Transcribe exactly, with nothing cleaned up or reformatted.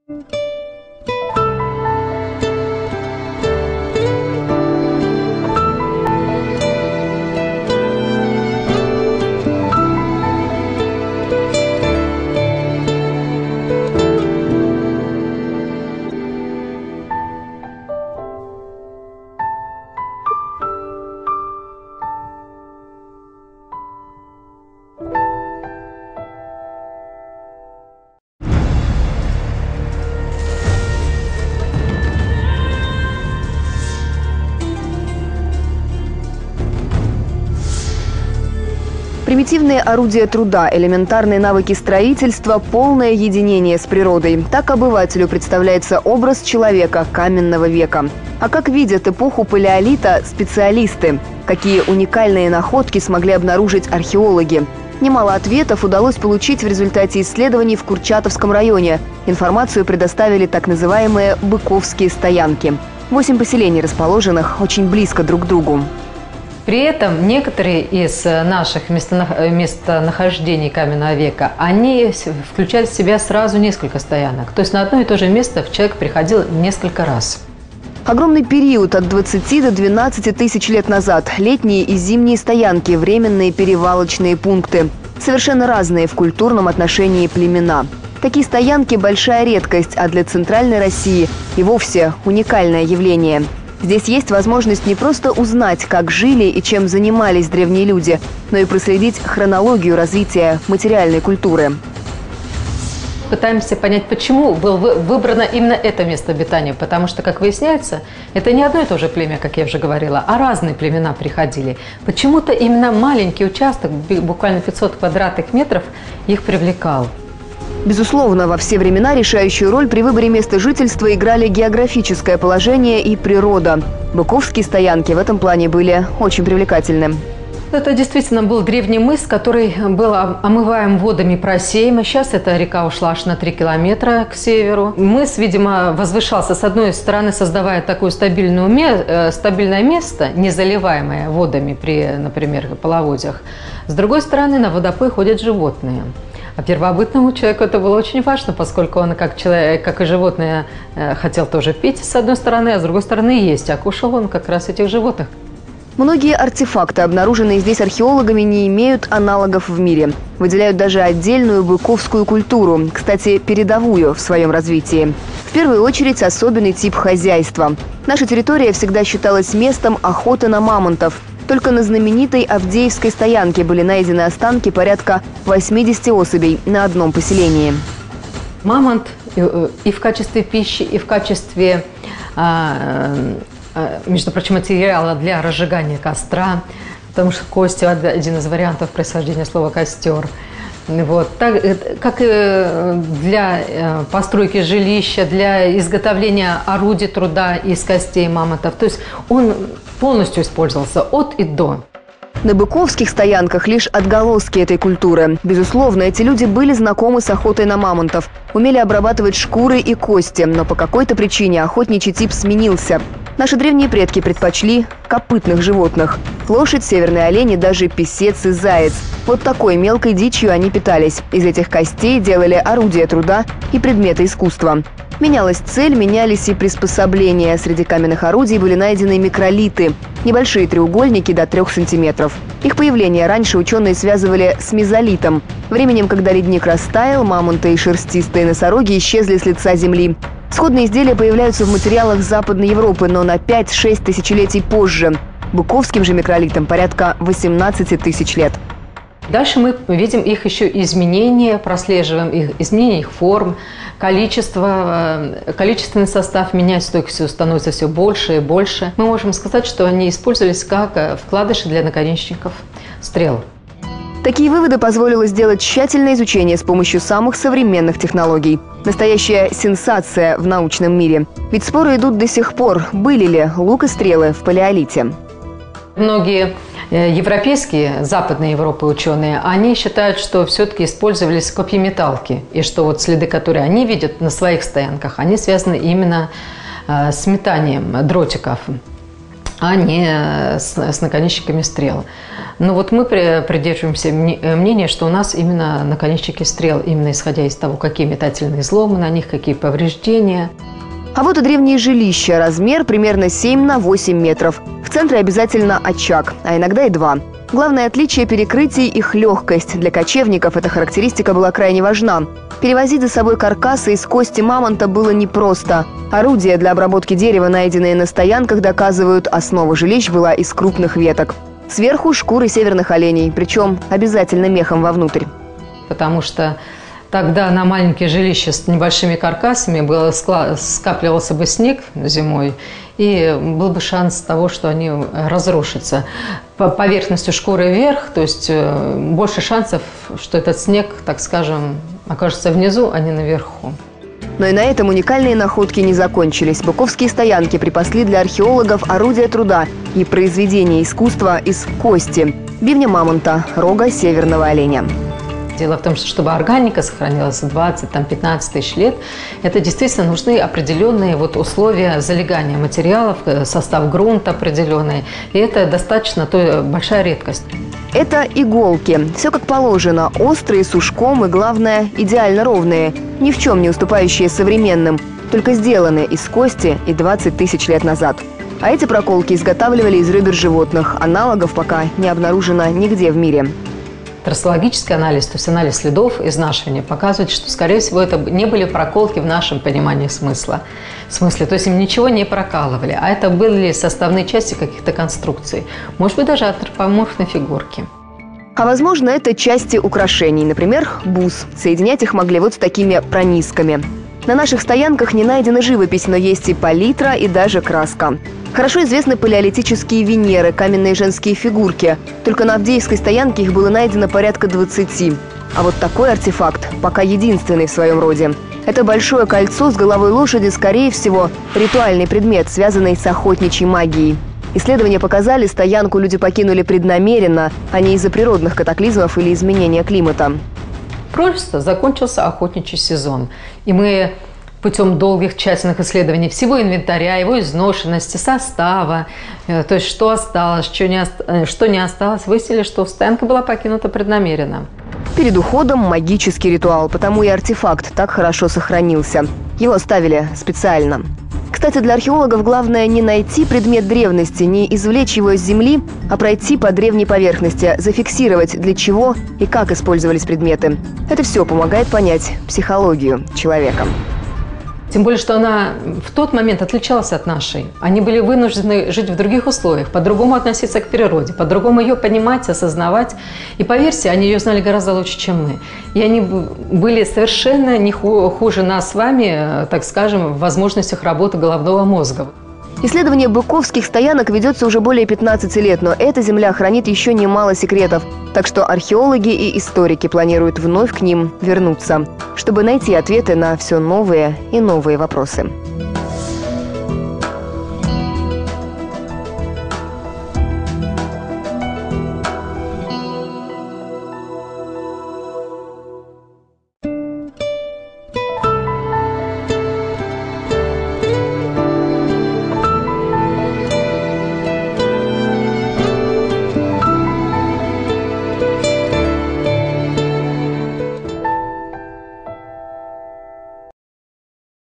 Примитивные орудия труда, элементарные навыки строительства, полное единение с природой. Так обывателю представляется образ человека каменного века. А как видят эпоху палеолита специалисты? Какие уникальные находки смогли обнаружить археологи? Немало ответов удалось получить в результате исследований в Курчатовском районе. Информацию предоставили так называемые «быковские стоянки». Восемь поселений, расположенных очень близко друг к другу. При этом некоторые из наших местонахождений каменного века, они включают в себя сразу несколько стоянок. То есть на одно и то же место человек приходил несколько раз. Огромный период от двадцати до двенадцати тысяч лет назад. Летние и зимние стоянки, временные перевалочные пункты. Совершенно разные в культурном отношении племена. Такие стоянки – большая редкость, а для Центральной России и вовсе уникальное явление. Здесь есть возможность не просто узнать, как жили и чем занимались древние люди, но и проследить хронологию развития материальной культуры. Пытаемся понять, почему было выбрано именно это место обитания. Потому что, как выясняется, это не одно и то же племя, как я уже говорила, а разные племена приходили. Почему-то именно маленький участок, буквально пятьсот квадратных метров, их привлекал. Безусловно, во все времена решающую роль при выборе места жительства играли географическое положение и природа. Быковские стоянки в этом плане были очень привлекательны. Это действительно был древний мыс, который был омываем водами Просейма. Сейчас эта река ушла аж на три километра к северу. Мыс, видимо, возвышался с одной стороны, создавая такое стабильное, стабильное место, не заливаемое водами при, например, половодьях. С другой стороны, на водопой ходят животные. А первобытному человеку это было очень важно, поскольку он, как человек, как и животное, хотел тоже пить с одной стороны, а с другой стороны есть. А кушал он как раз этих животных. Многие артефакты, обнаруженные здесь археологами, не имеют аналогов в мире. Выделяют даже отдельную быковскую культуру, кстати, передовую в своем развитии. В первую очередь особенный тип хозяйства. Наша территория всегда считалась местом охоты на мамонтов. Только на знаменитой Авдеевской стоянке были найдены останки порядка восьмидесяти особей на одном поселении. Мамонт и в качестве пищи, и в качестве, между прочим, материала для разжигания костра, потому что кости – один из вариантов происхождения слова «костер». Вот. Так, как и для постройки жилища, для изготовления орудий труда из костей мамонтов. То есть он полностью использовался от и до. На быковских стоянках лишь отголоски этой культуры. Безусловно, эти люди были знакомы с охотой на мамонтов, умели обрабатывать шкуры и кости, но по какой-то причине охотничий тип сменился. Наши древние предки предпочли копытных животных. Лошадь, северные олени, даже писец и заяц. Вот такой мелкой дичью они питались. Из этих костей делали орудия труда и предметы искусства. Менялась цель, менялись и приспособления. Среди каменных орудий были найдены микролиты – небольшие треугольники до трех сантиметров. Их появление раньше ученые связывали с мезолитом. Временем, когда ледник растаял, мамонты и шерстистые носороги исчезли с лица земли. Сходные изделия появляются в материалах Западной Европы, но на пять-шесть тысячелетий позже. Быковским же микролитам порядка восемнадцати тысяч лет. Дальше мы видим их еще изменения, прослеживаем их изменения, их форм, количество, количественный состав меняется, то есть становится все больше и больше. Мы можем сказать, что они использовались как вкладыши для наконечников стрел. Такие выводы позволило сделать тщательное изучение с помощью самых современных технологий. Настоящая сенсация в научном мире. Ведь споры идут до сих пор, были ли лук и стрелы в палеолите. Многие европейские, Западной Европы ученые, они считают, что все-таки использовались копьеметалки. И что вот следы, которые они видят на своих стоянках, они связаны именно с метанием дротиков. а не с, с наконечниками стрел. Но вот мы придерживаемся мнения, что у нас именно наконечники стрел, именно исходя из того, какие метательные изломы на них, какие повреждения. А вот и древние жилища. Размер примерно семь на восемь метров. В центре обязательно очаг, а иногда и два. Главное отличие перекрытий – их легкость. Для кочевников эта характеристика была крайне важна. Перевозить за собой каркасы из кости мамонта было непросто. Орудия для обработки дерева, найденные на стоянках, доказывают, основа жилищ была из крупных веток. Сверху шкуры северных оленей, причем обязательно мехом вовнутрь. Потому что тогда на маленькие жилища с небольшими каркасами было, скапливался бы снег зимой, и был бы шанс того, что они разрушатся. По поверхностью шкуры вверх, то есть больше шансов, что этот снег, так скажем, окажется внизу, а не наверху. Но и на этом уникальные находки не закончились. Быковские стоянки припасли для археологов орудия труда и произведения искусства из кости, бивня мамонта, рога северного оленя. Дело в том, что чтобы органика сохранилась двадцать-пятнадцать тысяч лет, это действительно нужны определенные вот условия залегания материалов, состав грунта определенный. И это достаточно то большая редкость. Это иголки. Все как положено. Острые, с ушком и, главное, идеально ровные. Ни в чем не уступающие современным. Только сделаны из кости и двадцать тысяч лет назад. А эти проколки изготавливали из ребер животных. Аналогов пока не обнаружено нигде в мире. Трассологический анализ, то есть анализ следов изнашивания, показывает, что, скорее всего, это не были проколки в нашем понимании смысла. В смысле, то есть им ничего не прокалывали, а это были составные части каких-то конструкций. Может быть, даже антропоморфной фигурки. А возможно, это части украшений, например, бус. Соединять их могли вот с такими пронисками. На наших стоянках не найдена живопись, но есть и палитра, и даже краска. Хорошо известны палеолитические Венеры, каменные женские фигурки. Только на Авдеевской стоянке их было найдено порядка двадцати. А вот такой артефакт пока единственный в своем роде. Это большое кольцо с головой лошади, скорее всего, ритуальный предмет, связанный с охотничьей магией. Исследования показали, стоянку люди покинули преднамеренно, а не из-за природных катаклизмов или изменения климата. Просто закончился охотничий сезон. И мы путем долгих тщательных исследований всего инвентаря, его изношенности, состава, то есть что осталось, что не, оста- что не осталось, выяснили, что стоянка была покинута преднамеренно. Перед уходом магический ритуал, потому и артефакт так хорошо сохранился. Его ставили специально. Кстати, для археологов главное не найти предмет древности, не извлечь его из земли, а пройти по древней поверхности, зафиксировать, для чего и как использовались предметы. Это все помогает понять психологию человека. Тем более, что она в тот момент отличалась от нашей. Они были вынуждены жить в других условиях, по-другому относиться к природе, по-другому ее понимать, осознавать. И поверьте, они ее знали гораздо лучше, чем мы. И они были совершенно не хуже нас с вами, так скажем, в возможностях работы головного мозга. Исследование быковских стоянок ведется уже более пятнадцати лет, но эта земля хранит еще немало секретов. Так что археологи и историки планируют вновь к ним вернуться, чтобы найти ответы на все новые и новые вопросы.